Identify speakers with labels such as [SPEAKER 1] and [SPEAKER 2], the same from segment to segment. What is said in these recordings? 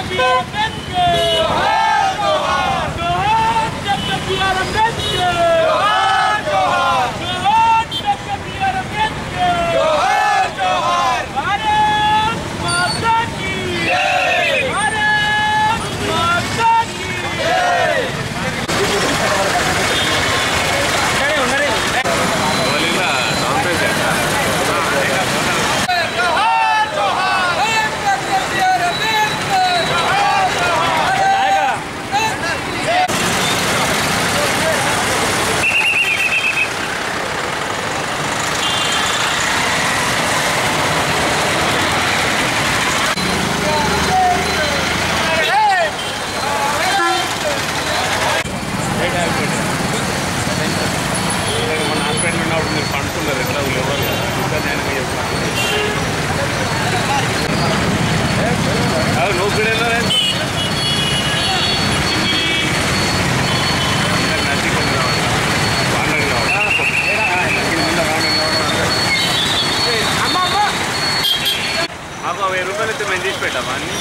[SPEAKER 1] మాకు 1000 రూపాయలు అయితే మేము తీసి పెట్టామా అన్ని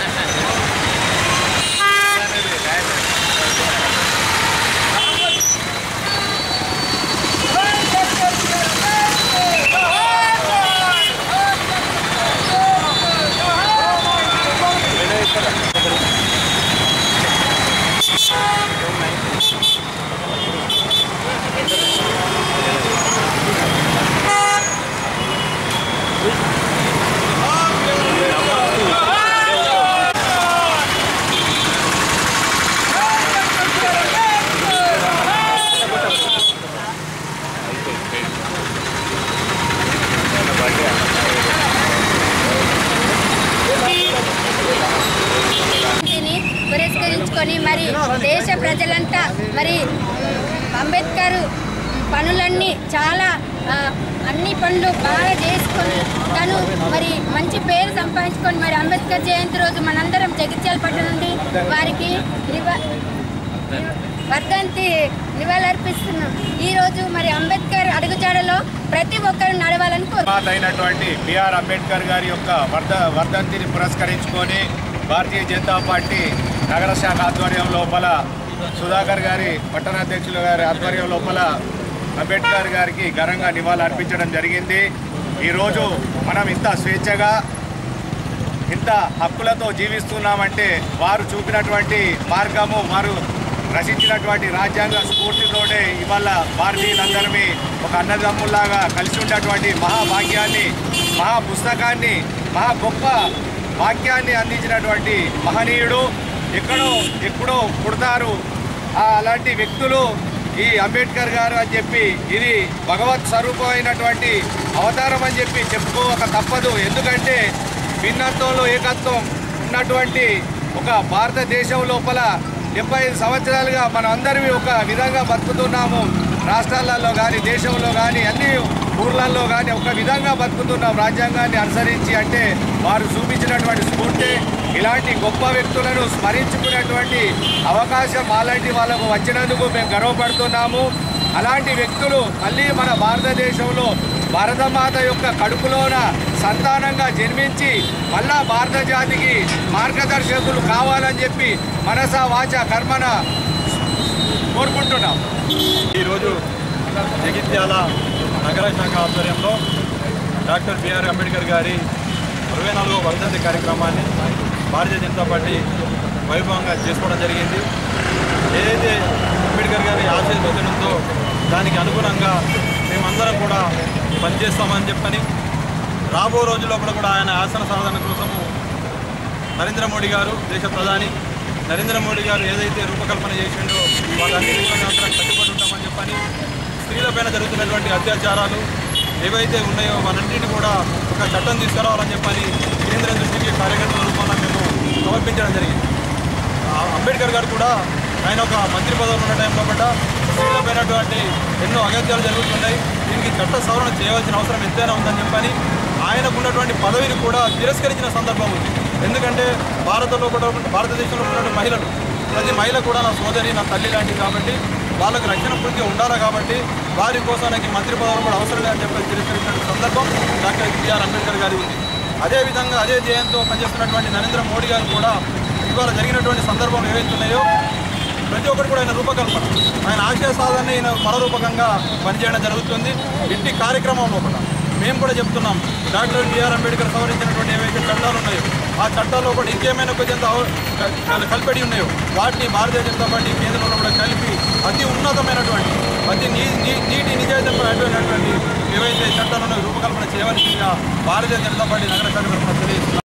[SPEAKER 2] పురస్కరించుకొని మరి దేశ ప్రజలంతా మరి అంబేద్కర్ పనులన్నీ చాలా అన్ని పనులు బాగా చేసుకొని తను మరి మంచి పేరు సంపాదించుకొని మరి అంబేద్కర్ జయంతి రోజు మనందరం జగిత్యాల పట్టణం నుండి వారికి వర్ధంతి నివాళులర్పిస్తున్నాం. ఈరోజు మరి అంబేద్కర్ అడుగుజాడలో ప్రతి ఒక్కరు నడవాలని
[SPEAKER 3] కోరుతున్నటువంటి బిఆర్ అంబేద్కర్ గారి యొక్క వర్ధంతిని పురస్కరించుకొని భారతీయ జనతా పార్టీ నగర శాఖ ఆధ్వర్యం లోపల సుధాకర్ గారి పట్టణాధ్యక్షుల గారి ఆధ్వర్యం లోపల అంబేద్కర్ గారికి ఘనంగా నివాళులు అర్పించడం జరిగింది. ఈరోజు మనం ఇంత స్వేచ్ఛగా ఇంత హక్కులతో జీవిస్తున్నామంటే వారు చూపినటువంటి మార్గము, వారు రచించినటువంటి రాజ్యాంగ స్ఫూర్తితోనే ఇవాళ భారతీయులందరినీ ఒక అన్నదమ్ముల్లాగా కలిసి ఉన్నటువంటి మహాభాగ్యాన్ని, మహా పుస్తకాన్ని, మహా గొప్ప వాక్యాన్ని అందించినటువంటి మహనీయుడు ఎప్పుడో పుడతారు. అలాంటి వ్యక్తులు ఈ అంబేద్కర్ గారు అని చెప్పి ఇది భగవత్ స్వరూపమైనటువంటి అవతారం అని చెప్పి చెప్పుకోక తప్పదు. ఎందుకంటే భిన్నత్వంలో ఏకత్వం ఉన్నటువంటి ఒక భారతదేశం లోపల 75 సంవత్సరాలుగా మనం అందరివి ఒక విధంగా బతుకుతున్నాము. రాష్ట్రాలలో కానీ దేశంలో కానీ అన్ని ఊర్లలో కానీ ఒక విధంగా బతుకుతున్నాం రాజ్యాంగాన్ని అనుసరించి. అంటే వారు చూపించినటువంటి స్ఫూర్తి ఇలాంటి గొప్ప వ్యక్తులను స్మరించుకునేటువంటి అవకాశం అలాంటి వాళ్ళకు వచ్చినందుకు మేము గర్వపడుతున్నాము. అలాంటి వ్యక్తులు మళ్ళీ మన భారతదేశంలో భారతమాత యొక్క కడుపులోన సంతానంగా జన్మించి మళ్ళా భారత జాతికి మార్గదర్శకులు కావాలని చెప్పి మనస వాచ కర్మన కోరుకుంటున్నాం.
[SPEAKER 4] ఈరోజు జగిత్యాల నగర శాఖ ఆధ్వర్యంలో డాక్టర్ బిఆర్ అంబేద్కర్ గారి 24వ వర్ధంతి కార్యక్రమాన్ని భారతీయ జనతా పార్టీ వైభవంగా చేసుకోవడం జరిగింది. ఏదైతే అంబేద్కర్ గారి ఆశయ దోషణంతో దానికి అనుగుణంగా మేమందరం కూడా పనిచేస్తామని చెప్పని రాబో రోజుల్లో కూడా ఆయన ఆసన సాధన కోసము నరేంద్ర మోడీ గారు, దేశ ప్రధాని నరేంద్ర మోడీ గారు ఏదైతే రూపకల్పన చేసిండో వాళ్ళన్నింటిలో కట్టుబడి ఉంటామని చెప్పని స్త్రీలపైన జరుగుతున్నటువంటి అత్యాచారాలు ఏవైతే ఉన్నాయో వాళ్ళన్నింటినీ కూడా ఒక చట్టం తీసుకురావాలని చెప్పని కేంద్రం దృష్టికి కార్యకర్తల రూపంలో మేము సమర్పించడం జరిగింది. అంబేద్కర్ గారు కూడా ఆయన ఒక మంత్రి పదవులు ఉన్న టైంలో కూడా స్త్రీలపైనటువంటి ఎన్నో అగత్యాలు జరుగుతున్నాయి. దీనికి చట్ట సవరణ చేయవలసిన అవసరం ఎంతైనా ఉందని చెప్పని ఆయనకు ఉన్నటువంటి పదవిని కూడా తిరస్కరించిన సందర్భం ఉంది. ఎందుకంటే భారతదేశంలో ఉన్నటువంటి మహిళలు ప్రతి మహిళ కూడా నా సోదరి, నా తల్లి లాంటిది కాబట్టి వాళ్ళకు రక్షణ పూర్తిగా ఉండాలి కాబట్టి వారి కోసం నాకు మంత్రి పదవులు కూడా అవసరం లేదని చెప్పి తిరస్కరించిన సందర్భం డాక్టర్ బిఆర్ అంబేద్కర్ గారి ఉంది. అదేవిధంగా అదే ధ్యేయంతో పనిచేస్తున్నటువంటి నరేంద్ర మోడీ గారు కూడా ఇవాళ జరిగినటువంటి సందర్భాలు ఏవైతే ఉన్నాయో ప్రతి ఒక్కరు కూడా ఆయన రూపకల్పన, ఆయన ఆశయ సాధన ఆయన మరరూపకంగా పనిచేయడం జరుగుతుంది. ఇంటి కార్యక్రమంలో కూడా మేము కూడా చెప్తున్నాం, డాక్టర్ బిఆర్ అంబేద్కర్ సవరించినటువంటి ఏవైతే చట్టాలు ఉన్నాయో ఆ చట్టాల్లో కూడా ఇంకేమైనా కొంచెం కలిపడి ఉన్నాయో వాటిని భారతీయ జనతా పార్టీ కేంద్రంలో కూడా కలిపి అతి ఉన్నతమైనటువంటి అతి నీటి నిజాయితీమైనటువంటి ఏవైతే చట్టాలు ఉన్నాయో రూపకల్పన చేయవలసిందిగా భారతీయ జనతా పార్టీ నగర శాఖ తరఫున తెలియజేస్తున్నాం.